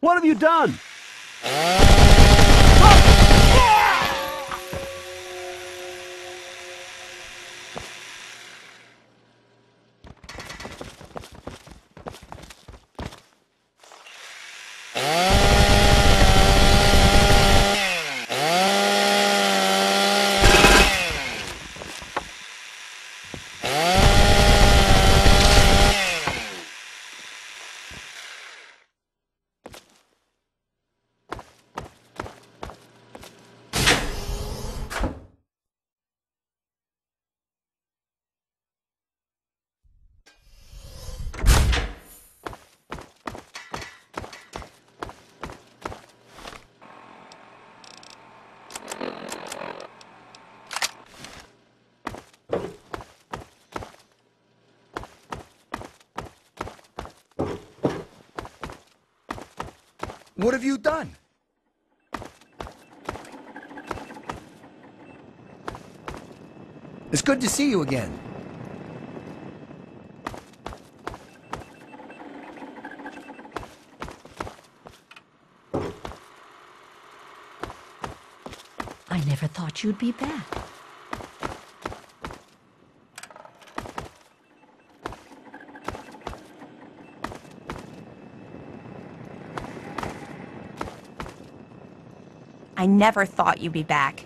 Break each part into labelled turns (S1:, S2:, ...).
S1: What have you done?
S2: What have you done? It's good to see you again.
S3: I never thought you'd be back.
S4: I never thought you'd be back.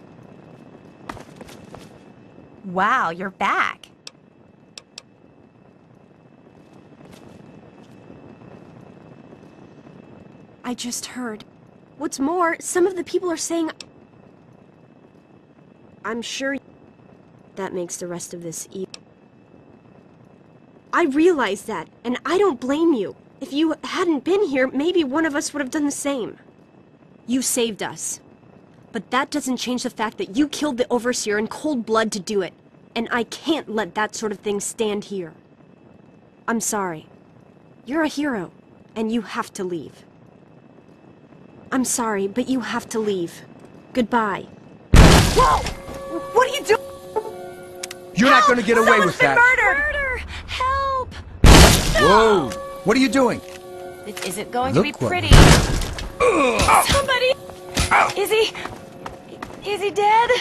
S4: Wow, you're back.
S5: I just heard. What's more, some of the people are saying... I'm sure that makes the rest of this easy. I realize that, and I don't blame you. If you hadn't been here, maybe one of us would have done the same. You saved us. But that doesn't change the fact that you killed the Overseer in cold blood to do it. And I can't let that sort of thing stand here. I'm sorry. You're a hero, and you have to leave. I'm sorry, but you have to leave. Goodbye.
S4: Whoa! What are you doing?
S2: You're not going to get away with that.
S4: Murder! Help!
S2: Whoa! What are you doing?
S4: It isn't going
S2: Look
S4: to be
S2: what-
S4: pretty. Somebody! Is he dead?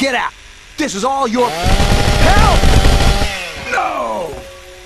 S2: Get out! This is all your... Help! No!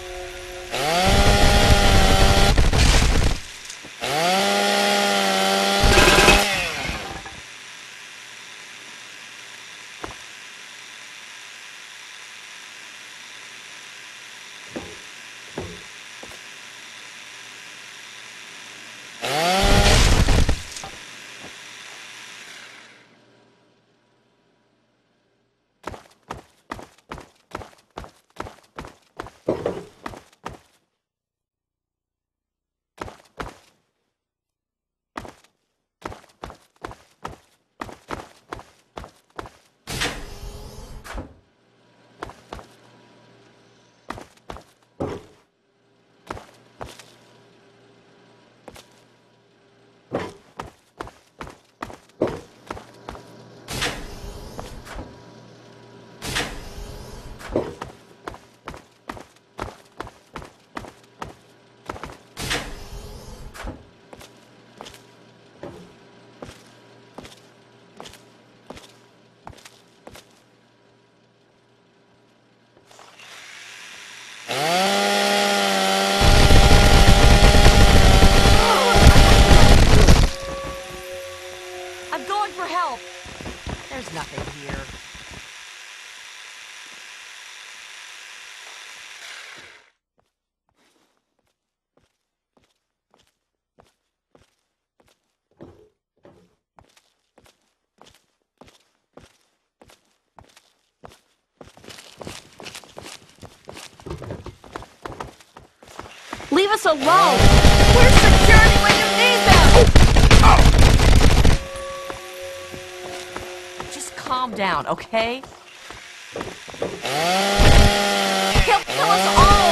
S3: I'm going for help. There's nothing here.
S4: Leave us alone! Where's security when you need them?
S3: Just calm down, okay? He'll kill us all!